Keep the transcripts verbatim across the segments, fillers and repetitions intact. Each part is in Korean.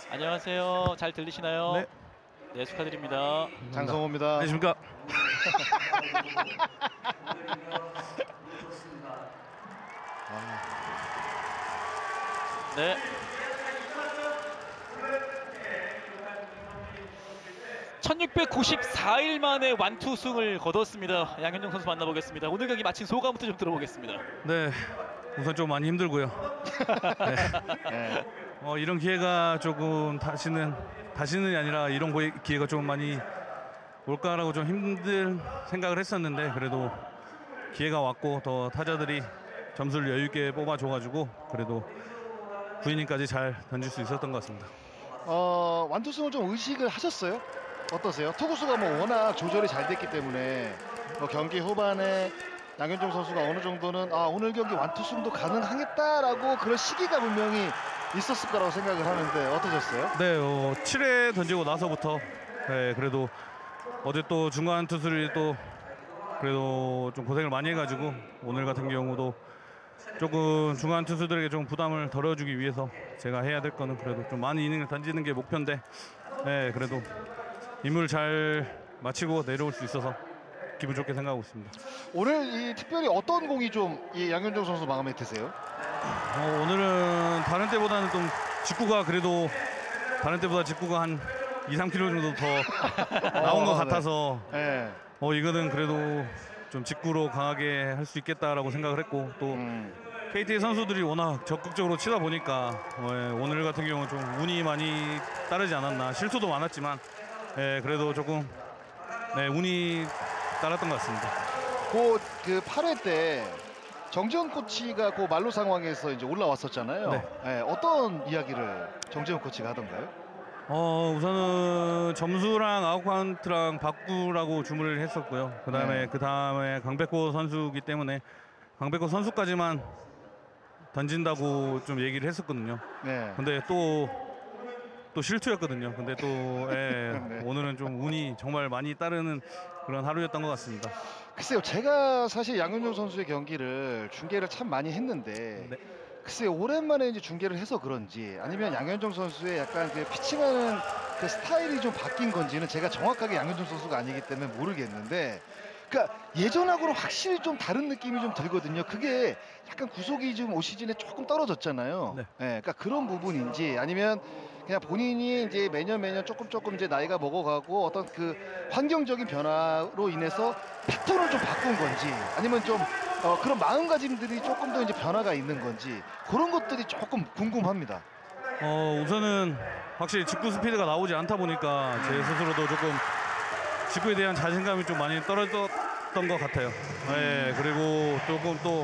안녕하세요. 잘 들리시나요? 네. 네, 축하드립니다. 장성호입니다. 안녕하십니까. 네. 천육백구십사 일 만에 완투승을 거뒀습니다. 양현종 선수 만나보겠습니다. 오늘 경기 마친 소감부터 좀 들어보겠습니다. 네, 우선 좀 많이 힘들고요. 네. 네. 어, 이런 기회가 조금 다시는 다시는이 아니라 이런 고이- 기회가 좀 많이 올까라고 좀 힘들 생각을 했었는데 그래도 기회가 왔고 더 타자들이 점수를 여유 있게 뽑아줘가지고 그래도 구이닝까지 잘 던질 수 있었던 것 같습니다. 어, 완투승을 좀 의식을 하셨어요? 어떠세요? 투구수가 뭐 워낙 조절이 잘 됐기 때문에 뭐 경기 후반에 양현종 선수가 어느 정도는 아 오늘 경기 완투승도 가능하겠다라고 그런 시기가 분명히 있었을 거라고 생각을 하는데 어떠셨어요? 네, 어, 칠 회 던지고 나서부터 네, 그래도 어제 또 중간 투수를 또 그래도 좀 고생을 많이 해가지고 오늘 같은 경우도 조금 중간 투수들에게 좀 부담을 덜어주기 위해서 제가 해야 될 거는 그래도 좀 많은 이닝을 던지는 게 목표인데 네, 그래도 임무를 잘 마치고 내려올 수 있어서 기분 좋게 생각하고 있습니다. 오늘 이 특별히 어떤 공이 좀 이 양현종 선수 마음에 드세요? 어, 오늘은 다른 때보다는 좀 직구가 그래도 다른 때보다 직구가 한 이, 삼 킬로미터 정도 더 나온 것 어, 네. 같아서 네. 어 이거는 그래도 좀 직구로 강하게 할 수 있겠다라고 생각을 했고 또 음. 케이티의 선수들이 워낙 적극적으로 치다 보니까 어, 예, 오늘 같은 경우는 좀 운이 많이 따르지 않았나. 실수도 많았지만 예, 그래도 조금 네, 운이 따랐던 것 같습니다. 그, 그 팔 회 때 정지훈 코치가 그 말로 상황에서 이제 올라왔었잖아요. 네. 네, 어떤 이야기를 정지훈 코치가 하던가요? 어 우선은 점수랑 아웃카운트랑 바꾸라고 주문을 했었고요. 그 다음에 네. 그 다음에 강백호 선수기 때문에 강백호 선수까지만 던진다고 좀 얘기를 했었거든요. 네. 근데 또 또 실투였거든요. 근데 또 예, 네. 오늘은 좀 운이 정말 많이 따르는 그런 하루였던 것 같습니다. 글쎄요, 제가 사실 양현종 선수의 경기를 중계를 참 많이 했는데 네. 글쎄요, 오랜만에 이제 중계를 해서 그런지 아니면 양현종 선수의 약간 그 피칭하는 그 스타일이 좀 바뀐 건지는 제가 정확하게 양현종 선수가 아니기 때문에 모르겠는데 그러니까 예전하고는 확실히 좀 다른 느낌이 좀 들거든요. 그게 약간 구속이 지금 올 시즌에 조금 떨어졌잖아요. 네. 예, 그러니까 그런 부분인지 아니면 그냥 본인이 이제 매년 매년 조금 조금 이제 나이가 먹어가고 어떤 그 환경적인 변화로 인해서 패턴을 좀 바꾼 건지 아니면 좀 어, 그런 마음가짐들이 조금 더 이제 변화가 있는 건지 그런 것들이 조금 궁금합니다. 어 우선은 확실히 직구 스피드가 나오지 않다 보니까 제 스스로도 조금 직구에 대한 자신감이 좀 많이 떨어졌던 것 같아요. 네, 그리고 조금 또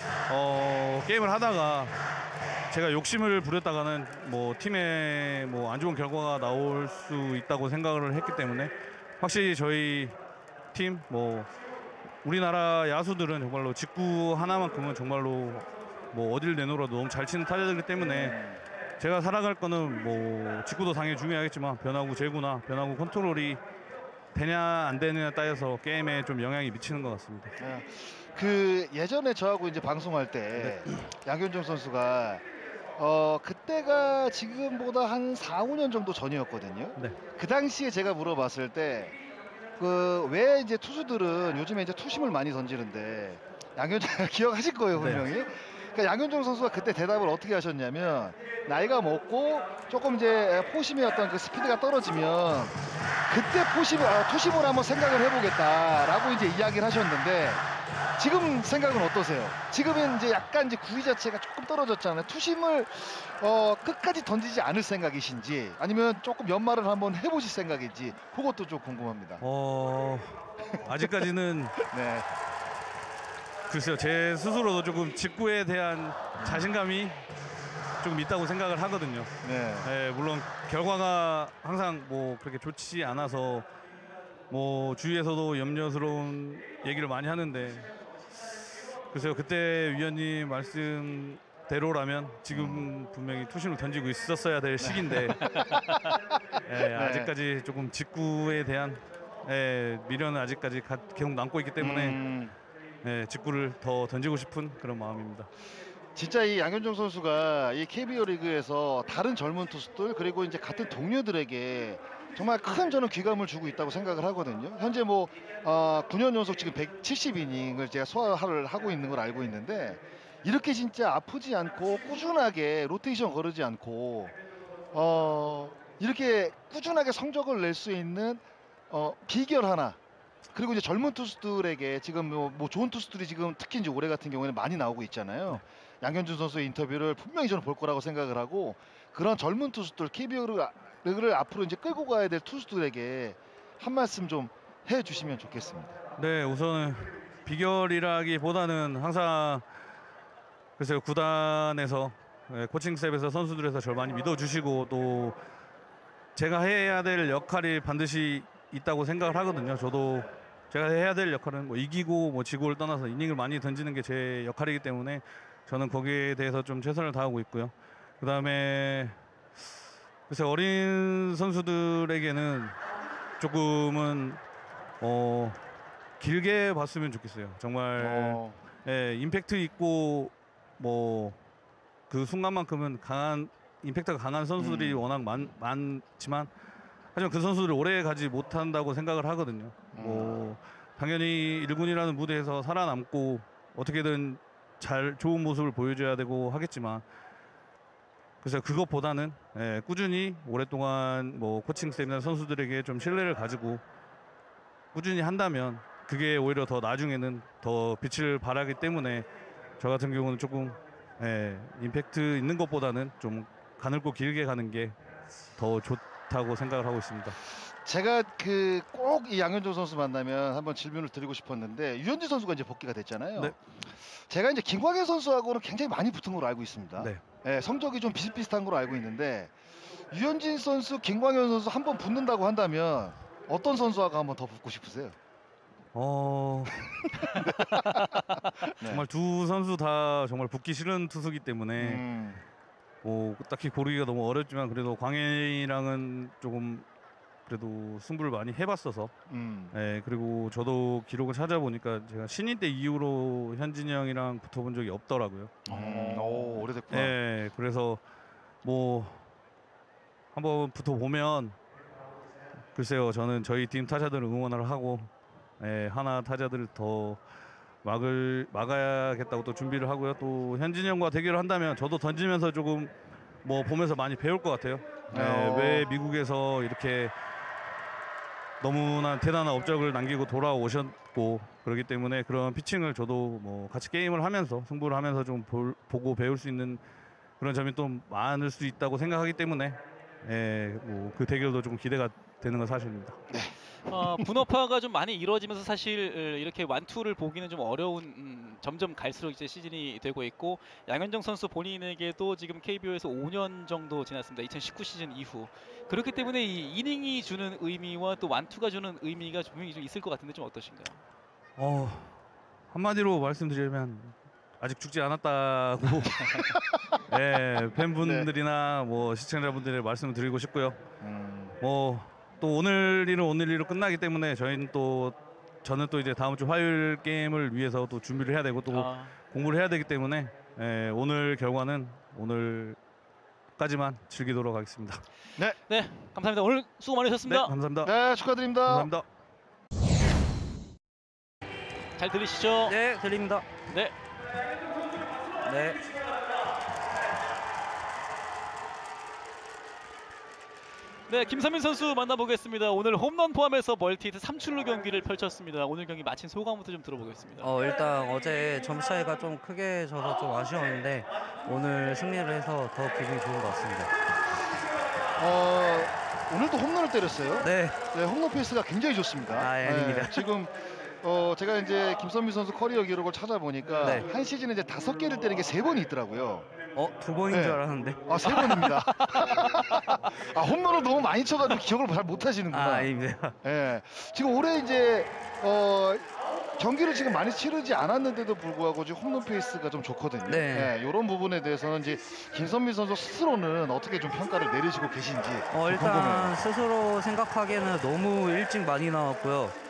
어, 게임을 하다가 제가 욕심을 부렸다가는 뭐 팀에 뭐 안 좋은 결과가 나올 수 있다고 생각을 했기 때문에 확실히 저희 팀 뭐 우리나라 야수들은 정말로 직구 하나만큼은 정말로 뭐 어딜 내놓으라도 너무 잘 치는 타자들이기 때문에 제가 살아갈 거는 뭐 직구도 당연히 중요하겠지만 변화구 제구나 변화구 컨트롤이 되냐 안 되느냐 따라서 게임에 좀 영향이 미치는 것 같습니다. 예, 그 예전에 저하고 이제 방송할 때 양현종 선수가 어 그때가 지금보다 한 사, 오 년 정도 전이었거든요. 네. 그 당시에 제가 물어봤을 때 그 왜 이제 투수들은 요즘에 이제 투심을 많이 던지는데 양현종 기억하실 거예요 분명히. 그러니까 양현종 선수가 그때 대답을 어떻게 하셨냐면 나이가 먹고 조금 이제 포심의 어떤 그 스피드가 떨어지면 그때 포심 아, 투심을 한번 생각을 해보겠다라고 이제 이야기를 하셨는데 지금 생각은 어떠세요? 지금은 이제 약간 이제 구위 자체가 조금 떨어졌잖아요. 투심을 어, 끝까지 던지지 않을 생각이신지 아니면 조금 연말을 한번 해보실 생각인지 그것도 좀 궁금합니다. 어 아직까지는 네. 글쎄요, 제 스스로도 조금 직구에 대한 자신감이 조금 있다고 생각을 하거든요. 네. 예, 물론 결과가 항상 뭐 그렇게 좋지 않아서 뭐 주위에서도 염려스러운 얘기를 많이 하는데 글쎄요, 그때 위원님 말씀대로라면 지금 분명히 투심을 던지고 있었어야 될 시기인데 예, 아직까지 조금 직구에 대한 예, 미련은 아직까지 가- 계속 남고 있기 때문에 음, 예, 직구를 더 던지고 싶은 그런 마음입니다. 진짜 이 양현종 선수가 이 케이비오 리그에서 다른 젊은 투수들 그리고 이제 같은 동료들에게 정말 큰 저는 귀감을 주고 있다고 생각을 하거든요. 현재 뭐 어, 구 년 연속 지금 백칠십 이닝을 제가 소화를 하고 있는 걸 알고 있는데 이렇게 진짜 아프지 않고 꾸준하게 로테이션 거르지 않고 어, 이렇게 꾸준하게 성적을 낼 수 있는 어, 비결 하나. 그리고 이제 젊은 투수들에게 지금 뭐, 뭐 좋은 투수들이 지금 특히 이제 올해 같은 경우에는 많이 나오고 있잖아요. 양현준 선수의 인터뷰를 분명히 저는 볼 거라고 생각을 하고 그런 젊은 투수들 케이비오 리그를 앞으로 이제 끌고 가야 될 투수들에게 한 말씀 좀 해주시면 좋겠습니다. 네, 우선은 비결이라기보다는 항상 글쎄요 구단에서 예, 코칭 스텝에서 선수들에서 저를 많이 믿어주시고 또 제가 해야 될 역할이 반드시 있다고 생각을 하거든요. 저도 제가 해야 될 역할은 뭐 이기고 뭐 지고를 떠나서 이닝을 많이 던지는 게 제 역할이기 때문에 저는 거기에 대해서 좀 최선을 다하고 있고요. 그 다음에 글쎄 어린 선수들에게는 조금은 어 길게 봤으면 좋겠어요. 정말 어, 예, 임팩트 있고 뭐 그 순간만큼은 강한 임팩트가 강한 선수들이 음. 워낙 많, 많지만 하지만 그 선수들을 오래 가지 못한다고 생각을 하거든요. 음. 뭐 당연히 일 군이라는 무대에서 살아남고 어떻게든 잘 좋은 모습을 보여줘야 되고 하겠지만 그래서 그것보다는 예, 꾸준히 오랫동안 뭐 코칭 스텝이나 선수들에게 좀 신뢰를 가지고 꾸준히 한다면 그게 오히려 더 나중에는 더 빛을 발하기 때문에 저 같은 경우는 조금 예, 임팩트 있는 것보다는 좀 가늘고 길게 가는 게 더 좋다고 생각을 하고 있습니다. 제가 그 꼭 이 양현종 선수 만나면 한번 질문을 드리고 싶었는데 유현진 선수가 이제 복귀가 됐잖아요. 네. 제가 이제 김광현 선수하고는 굉장히 많이 붙은 걸로 알고 있습니다. 네. 예, 성적이 좀 비슷비슷한 걸로 알고 있는데 유현진 선수, 김광현 선수 한번 붙는다고 한다면 어떤 선수하고 한번 더 붙고 싶으세요? 어 네. 정말 두 선수 다 정말 붙기 싫은 투수기 때문에 음, 뭐 딱히 고르기가 너무 어렵지만 그래도 광현이랑은 조금 그래도 승부를 많이 해봤어서 음. 예, 그리고 저도 기록을 찾아보니까 제가 신인 때 이후로 현진이 형이랑 붙어본 적이 없더라고요. 음, 오, 오래됐구나. 예, 그래서 뭐 한번 붙어보면 글쎄요, 저는 저희 팀 타자들을 응원을 하고 예, 하나 타자들을 더 막을 막아야겠다고 또 준비를 하고요. 또 현진이 형과 대결을 한다면 저도 던지면서 조금 뭐 보면서 많이 배울 것 같아요. 예, 어. 왜 미국에서 이렇게 너무나 대단한 업적을 남기고 돌아오셨고 그렇기 때문에 그런 피칭을 저도 뭐 같이 게임을 하면서 승부를 하면서 좀 볼, 보고 배울 수 있는 그런 점이 또 많을 수 있다고 생각하기 때문에 예, 뭐 그 대결도 좀 기대가 되는 건 사실입니다. 어, 분업화가 좀 많이 이루어지면서 사실 어, 이렇게 완투를 보기는 좀 어려운 음, 점점 갈수록 이제 시즌이 되고 있고 양현종 선수 본인에게도 지금 케이비오에서 오 년 정도 지났습니다. 이천십구 시즌 이후. 그렇기 때문에 이 이닝이 주는 의미와 또 완투가 주는 의미가 분명히 좀 있을 것 같은데 좀 어떠신가요? 어, 한마디로 말씀드리면 아직 죽지 않았다고 예, 팬분들이나 뭐 시청자분들의 말씀을 드리고 싶고요. 음, 뭐 또 오늘 일은 오늘 일로 끝나기 때문에 저희는 또 저는 또 이제 다음 주 화요일 게임을 위해서 또 준비를 해야 되고 또 아, 공부를 해야 되기 때문에 예, 오늘 결과는 오늘까지만 즐기도록 하겠습니다. 네, 감사합니다. 오늘 수고 네, 많으셨습니다. 감사합니다. 네, 축하드립니다. 감사합니다. 잘 들리시죠? 네, 들립니다. 네. 네. 네, 김선민 선수 만나보겠습니다. 오늘 홈런 포함해서 멀티히트 삼 출루 경기를 펼쳤습니다. 오늘 경기 마친 소감부터 좀 들어보겠습니다. 어, 일단 어제 점수 차이가 좀 크게 져서 좀 아쉬웠는데 오늘 승리를 해서 더 기분이 좋은 것 같습니다. 어, 오늘도 홈런을 때렸어요. 네. 네, 홈런 페이스가 굉장히 좋습니다. 아, 예, 아닙니다. 네, 지금 어, 제가 이제 김선미 선수 커리어 기록을 찾아보니까 네. 한 시즌에 이제 다섯 개를 때린 게 세 번이 있더라고요. 어, 두 번인 네. 줄 알았는데. 아, 세 번입니다. 아, 홈런을 너무 많이 쳐가지고 기억을 잘 못하시는구나. 아, 아닙니다. 예. 지금 올해 이제 어, 경기를 지금 많이 치르지 않았는데도 불구하고 지금 홈런 페이스가 좀 좋거든요. 네. 예, 이런 부분에 대해서는 이제 김선미 선수 스스로는 어떻게 좀 평가를 내리시고 계신지 어, 좀 일단 궁금해요. 스스로 생각하기에는 너무 일찍 많이 나왔고요. 네.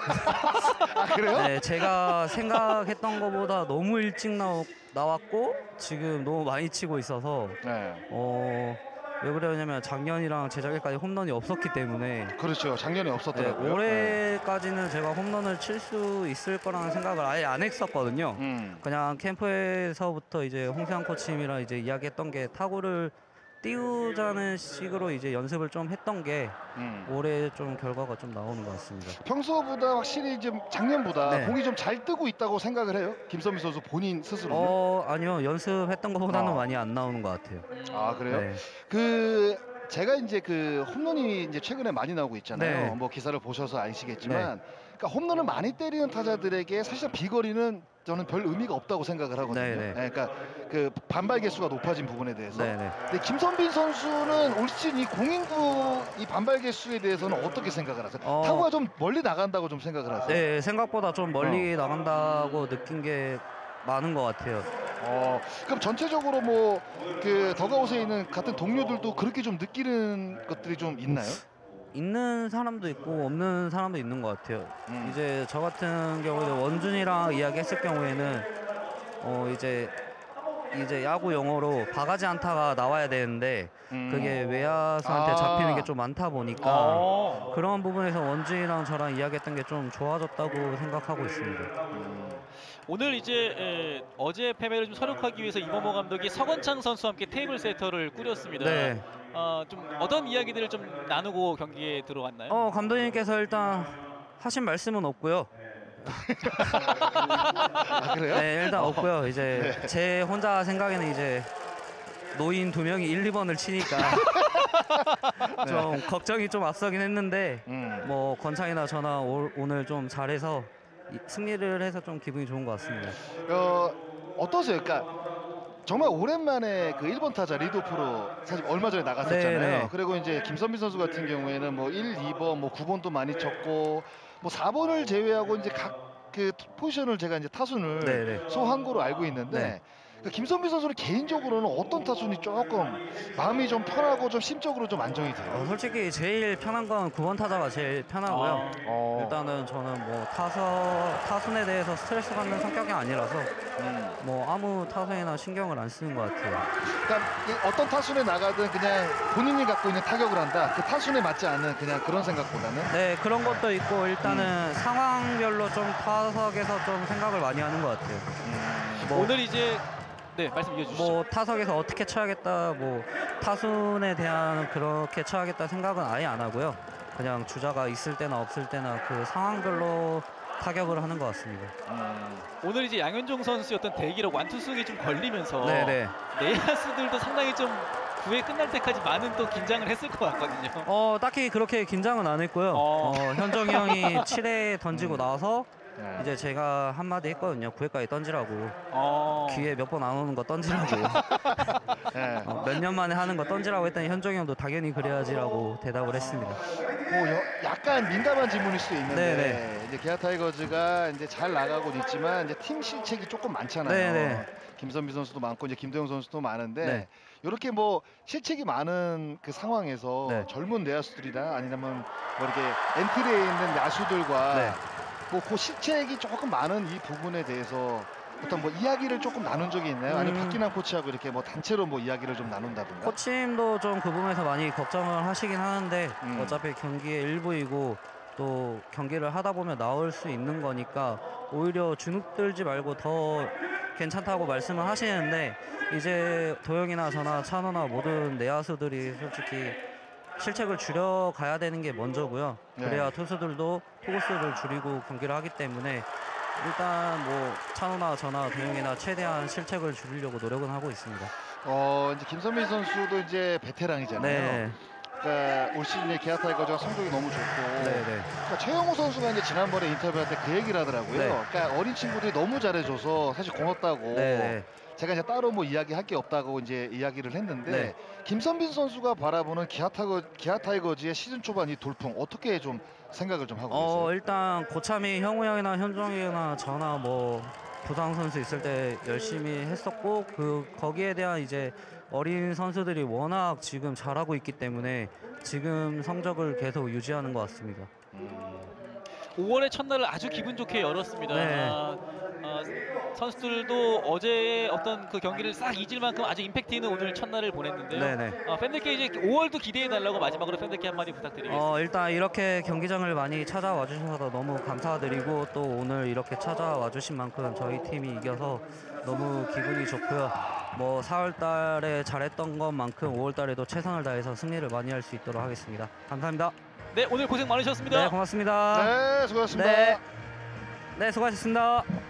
아 그래요? 네, 제가 생각했던 것보다 너무 일찍 나오, 나왔고 지금 너무 많이 치고 있어서 네. 어, 왜 그러냐면 작년이랑 재작년까지 홈런이 없었기 때문에 그렇죠. 작년에 네, 없었더라고요. 네. 올해까지는 제가 홈런을 칠 수 있을 거라는 생각을 아예 안 했었거든요. 음. 그냥 캠프에서부터 이제 홍세환 코치님이랑 이제 이야기했던 게 타구를 띄우자는 식으로 이제 연습을 좀 했던 게 음. 올해 좀 결과가 좀 나오는 것 같습니다. 평소보다 확실히 좀 작년보다 네. 공이 좀 잘 뜨고 있다고 생각을 해요. 김선미 선수 본인 스스로. 어 아니요, 연습했던 것보다는 어. 많이 안 나오는 것 같아요. 아 그래요? 네. 그 제가 이제 그 홈런이 이제 최근에 많이 나오고 있잖아요. 네. 뭐 기사를 보셔서 아시겠지만, 그러니까 홈런을 많이 때리는 타자들에게 사실 비거리는 저는 별 의미가 없다고 생각을 하거든요. 네, 네. 네, 그러니까 그 반발 개수가 높아진 부분에 대해서. 네네. 근데 김선빈 선수는 올 시즌 이 공인구 이 반발 개수에 대해서는 어떻게 생각을 하세요? 어. 타구가 좀 멀리 나간다고 좀 생각을 하세요? 네, 생각보다 좀 멀리 어. 나간다고 느낀 게 많은 것 같아요. 어, 그럼 전체적으로 뭐 그 더가웃에 있는 같은 동료들도 그렇게 좀 느끼는 것들이 좀 있나요? 있는 사람도 있고 없는 사람도 있는 것 같아요. 음. 이제 저 같은 경우에 원준이랑 이야기했을 경우에는 어 이제 이제 야구 용어로 바가지 안타가 나와야 되는데 음. 그게 외야수한테 아. 잡히는 게 좀 많다 보니까 어. 그런 부분에서 원준이랑 저랑 이야기했던 게 좀 좋아졌다고 생각하고 있습니다. 음. 오늘 이제 에, 어제 패배를 좀 설욕하기 위해서 이범호 감독이 서건창 선수와 함께 테이블 세터를 꾸렸습니다. 네. 어, 좀 어떤 이야기들을 좀 나누고 경기에 들어왔나요? 어 감독님께서 일단 하신 말씀은 없고요. 아 그래요? 네, 일단 없고요. 이제 네. 제 혼자 생각에는 이제 노인 두 명이 일, 이 번을 치니까 좀 걱정이 좀 앞서긴 했는데 음. 뭐 권창이나 저나 오, 오늘 좀 잘해서 이- 승리를 해서 좀 기분이 좋은 것 같습니다. 어, 어떠세요? 그러니까 정말 오랜만에 그 일 번 타자 리드오프로 사실 얼마 전에 나갔었잖아요. 네, 네. 그리고 이제 김선빈 선수 같은 경우에는 뭐 일, 이 번, 뭐 구 번도 많이 쳤고 뭐 사 번을 제외하고 이제 각 그 포지션을 제가 이제 타순을 네, 네. 소화한 거로 알고 있는데 네. 그 김선빈 선수는 개인적으로는 어떤 타순이 조금 마음이 좀 편하고 좀 심적으로 좀 안정이 돼요? 어, 솔직히 제일 편한 건 구 번 타자가 제일 편하고요. 아, 어. 일단은 저는 뭐 타서 타순에 대해서 스트레스 받는 성격이 아니라서 음. 뭐 아무 타선이나 신경을 안 쓰는 것 같아요. 그러니까 이 어떤 타순에 나가든 그냥 본인이 갖고 있는 타격을 한다. 그 타순에 맞지 않는 그냥 그런 생각보다는. 네, 그런 것도 있고 일단은 상황별로 좀 타석에서 좀 생각을 많이 하는 것 같아요. 음. 뭐, 오늘 이제 네 말씀 이어주시죠. 뭐 타석에서 어떻게 쳐야겠다, 뭐 타순에 대한 그렇게 쳐야겠다 생각은 아예 안 하고요. 그냥 주자가 있을 때나 없을 때나 그 상황별로 타격을 하는 것 같습니다. 음. 오늘 이제 양현종 선수의 어떤 대기록 완투승이 좀 걸리면서 네네. 내야수들도 상당히 좀 구 회 끝날 때까지 많은 또 긴장을 했을 것 같거든요. 어 딱히 그렇게 긴장은 안 했고요. 어. 어, 현정이 형이 칠 회 던지고 음. 나서 네. 이제 제가 한마디 했거든요. 구 회까지 던지라고. 어. 기회 몇 번 안 오는 거 던지라고. 네. 어, 몇 년 만에 하는 거 던지라고 했더니 현정이 형도 당연히 그래야지라고 대답을 했습니다. 뭐 여- 약간 민감한 질문일 수도 있는데 네네. 이제 기아 타이거즈가 이제 잘 나가고 있지만 이제 팀 실책이 조금 많잖아요. 네네. 김선비 선수도 많고 이제 김도영 선수도 많은데 네. 이렇게 뭐 실책이 많은 그 상황에서 네. 젊은 내야수들이나 아니면 뭐 이렇게 엔트리에 있는 야수들과 네. 뭐 그 실책이 조금 많은 이 부분에 대해서 어떤 뭐 이야기를 조금 나눈 적이 있나요? 아니면 음. 박기남 코치하고 이렇게 뭐 단체로 뭐 이야기를 좀 나눈다든가? 코치님도 좀 그 부분에서 많이 걱정을 하시긴 하는데 음. 어차피 경기의 일부이고 또 경기를 하다 보면 나올 수 있는 거니까 오히려 주눅 들지 말고 더 괜찮다고 말씀을 하시는데 이제 도영이나 저나 찬호나 모든 내야수들이 솔직히 실책을 줄여가야 되는 게 먼저고요. 네. 그래야 투수들도 투구수를 줄이고 경기를 하기 때문에 일단 뭐 찬호나 저나 도영이나 최대한 실책을 줄이려고 노력은 하고 있습니다. 어 이제 김선민 선수도 이제 베테랑이잖아요. 네, 그러니까 올 시즌에 기아 타이거즈가 성적이 너무 좋고 네, 네. 그러니까 최영호 선수가 이제 지난번에 인터뷰할 때 그 얘기를 하더라고요. 네. 그러니까 어린 친구들이 너무 잘해줘서 사실 고맙다고. 네, 네. 제가 이제 따로 뭐 이야기할 게 없다고 이제 이야기를 했는데 네. 김선빈 선수가 바라보는 기아 타이거 기아 타이거즈의 시즌 초반 이 돌풍 어떻게 좀 생각을 좀 하고 계세요? 어 일단 고참이 형우 형이나 현종이나 저나 뭐 부상 선수 있을 때 열심히 했었고 그 거기에 대한 이제 어린 선수들이 워낙 지금 잘하고 있기 때문에 지금 성적을 계속 유지하는 것 같습니다. 음. 오월의 첫날을 아주 기분 좋게 열었습니다. 네. 아, 아, 선수들도 어제의 어떤 그 경기를 싹 잊을 만큼 아주 임팩트 있는 오늘 첫날을 보냈는데요. 네네. 아, 팬들께 이제 오월도 기대해 달라고 마지막으로 팬들께 한마디 부탁드리겠습니다. 어, 일단 이렇게 경기장을 많이 찾아와 주셔서 너무 감사드리고 또 오늘 이렇게 찾아와 주신 만큼 저희 팀이 이겨서 너무 기분이 좋고요. 뭐 사월 달에 잘했던 것만큼 오월 달에도 최선을 다해서 승리를 많이 할 수 있도록 하겠습니다. 감사합니다. 네, 오늘 고생 많으셨습니다. 네, 고맙습니다. 네, 수고하셨습니다. 네. 네, 수고하셨습니다.